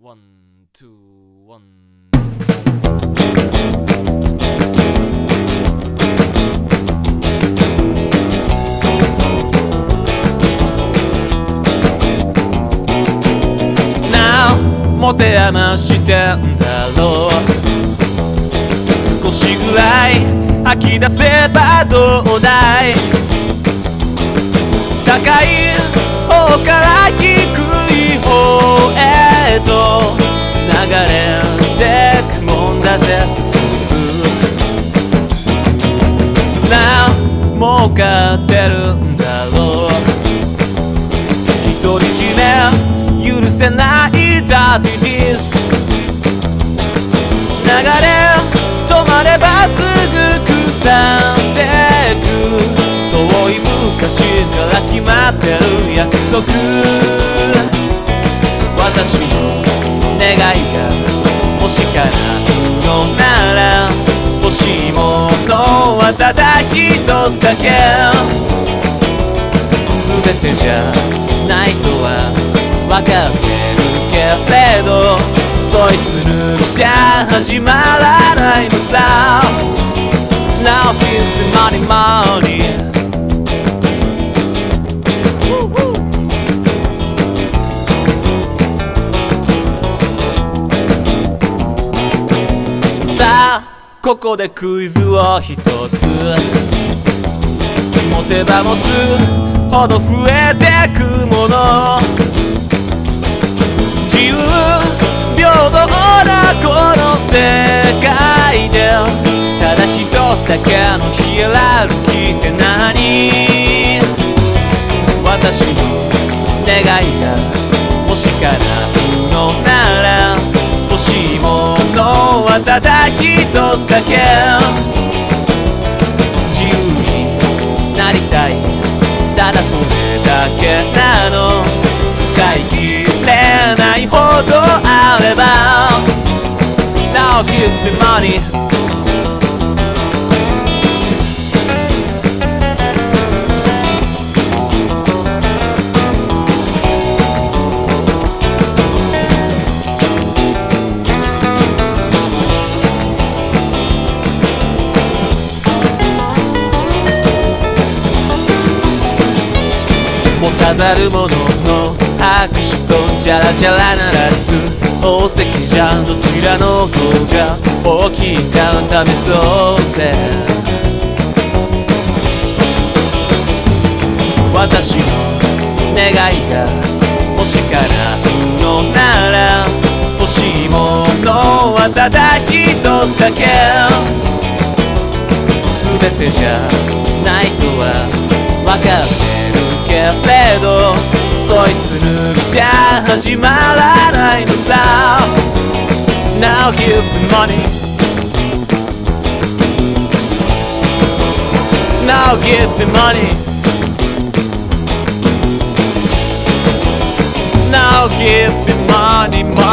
One, two, one. Now 持て余してんだろう。少しぐらい吐き出せばどうだい。高い方から低い方へと流れてくもんだぜ。何もかってるんだろう。独り占め許せないダディディス。流れ止まればすぐ腐ってく。遠い昔から決まってる約束。私の願いがもし叶うのなら欲しいものはただ一つだけ。全てじゃないとは分かってるけれど、そいつ抜きじゃ始まらないのさ。Now feels the money money。ここでクイズを一つ。持てば持つほど増えてくもの。自由平等なこの世界でただ一つだけのヒエラルキーって何。私の願いがもし叶うのなら欲しいものはただ一つだけ。自由になりたい、ただそれだけなの。使い切れないほどあれば Now give me money。持たざる者の拍手とジャラジャラ鳴らす宝石じゃどちらの方が大きいか試そうぜ。私の願いがもし叶うのなら欲しいものはただ一つだけ。全てじゃないとは分かってるけれど、そいつ抜きじゃ始まらないのさ。Now give me money。 Now give me money。 Now give me money